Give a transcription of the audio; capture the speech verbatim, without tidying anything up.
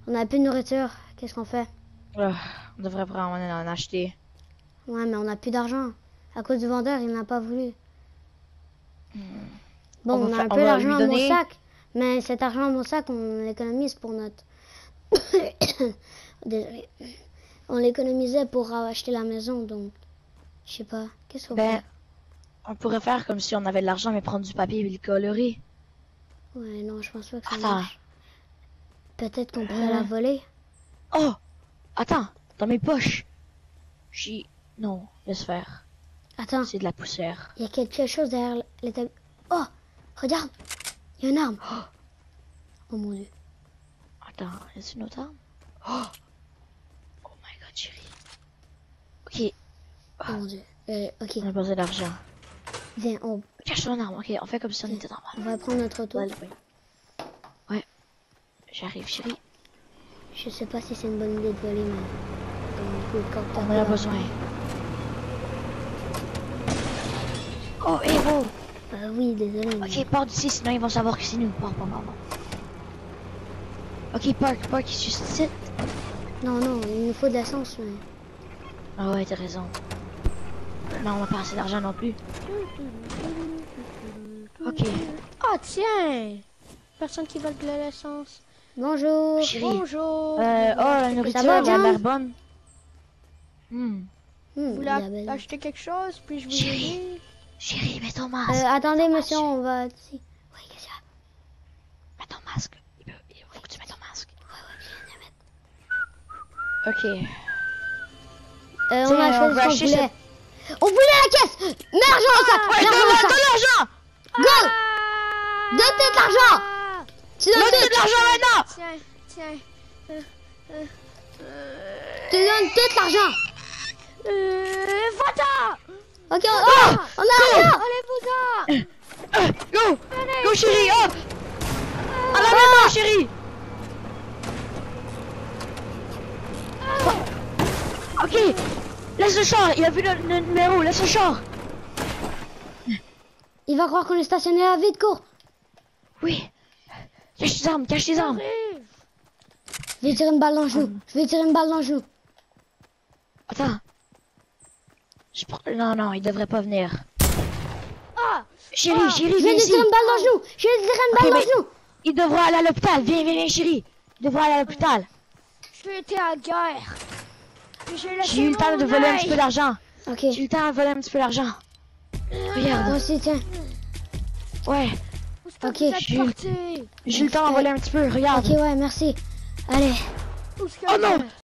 On a plus de nourriture. Qu'est-ce qu'on fait? Oh, on devrait vraiment en acheter. Ouais, mais on a plus d'argent. À cause du vendeur, il n'a pas voulu. Hmm. Bon, on, on, a faire, un on peu va d'argent lui dans donner... mon sac. Mais cet argent dans mon sac, on l'économise pour notre... Désolé. On l'économisait pour acheter la maison, donc... Je sais pas. Qu'est-ce qu'on Ben, fait? on pourrait faire comme si on avait de l'argent, mais prendre du papier et le colorer. Ouais, non, je pense pas que ça Attends. marche. Peut-être qu'on pourrait Euh. la voler. Oh! Attends, dans mes poches. J'ai... Non, laisse faire. Attends, C'est de la poussière. il y a quelque chose derrière l'établi... Oh! Regarde! Il y a une arme! Oh mon dieu. Attends, est-ce une autre arme? Oh! Oh my god, chérie. Ok, Oh mon dieu. Euh, ok, on a besoin d'argent. viens, on, Cache ton arme, ok, on fait comme si on était normal. on va prendre notre auto. Ouais, ouais. Ouais. J'arrive, chérie. Je sais pas si c'est une bonne idée de voler, mais... Donc, quand t'as On en pas a d'argent- besoin. Oh, héros! Euh, oui, désolé. mais- Ok, pars d'ici, sinon ils vont savoir que c'est nous. Pars, pars, pars, pars. Ok, park, park, ici, c'est... Non, non, il nous faut de l'essence, mais... Ah ouais, t'as raison. Non, on n'a pas assez d'argent non plus. Ok. Ah tiens! Personne qui vole de l'essence. Bonjour! Chérie. Bonjour! Euh, oh, la nourriture, va, elle a John? l'air bonne. Hmm. Hmm, Vous voulez Isabelle. acheter quelque chose, puis je vous Chérie. aider? Chérie, mets ton masque. Euh, attendez, monsieur, on va... ici. Oui, qu'est-ce qu'il y a? Mets ton masque. Il, peut... il faut que tu mettes ton masque. Ok. Euh, Tiens, on a on choisi va ce qu'on acheter voulait. On voulait la caisse! Mets l'argent dans le sac! Ouais, Mets l'argent dans le donne-le, sac! donne l'argent! Go! Donne tout l'argent! Tu donnes Donne de tout! l'argent maintenant! Tiens, tiens. Euh, euh, euh, Tu donnes tout l'argent! euh, Va-t'en! Ok, on, oh, on a l'argent! Allez-vous-en! Euh, go! Go, chérie! Oh! À la maison, chérie! Ok! Laisse le char! Il a vu le, le numéro! Laisse le char! Il va croire qu'on est stationné là, vite, cours! Oui! Cache tes armes! Cache tes armes! Arrive! Je vais tirer une balle dans le genou. Je vais tirer une balle dans le genou. Attends! Je prends... Non, non, il devrait pas venir. Ah! Chérie, Ah, chérie, Je viens viens de ici! tirer une balle dans le genou. Je viens de tirer une Ok, balle dans mais- le genou. Il devra aller à l'hôpital! Viens, viens, viens, chérie! Il devra aller à l'hôpital! J'ai été à la guerre. J'ai laissé J'ai eu le temps de mon voler un œil. petit peu d'argent! Ok. J'ai eu le temps de voler un petit peu d'argent! Moi Regarde! aussi, tiens. Ouais! Où est-ce que Ok. vous êtes J'ai- partis? J'ai eu le temps d'en voler un petit peu, regarde! Ok, ouais, merci. Allez. Où est-ce que Oh vous non! êtes?